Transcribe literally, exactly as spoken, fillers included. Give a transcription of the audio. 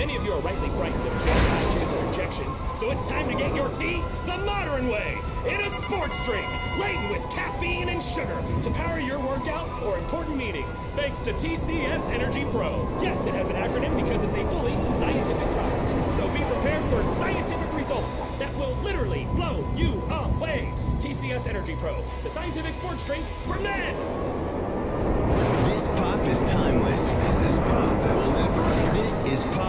Many of you are rightly frightened of gel patches or injections, so it's time to get your tea the modern way, in a sports drink, laden with caffeine and sugar to power your workout or important meeting, thanks to T C S Energy Pro. Yes, it has an acronym because it's a fully scientific product, so be prepared for scientific results that will literally blow you away. T C S Energy Pro, the scientific sports drink for men. This pop is timeless. This is pop that will live forever. This is pop.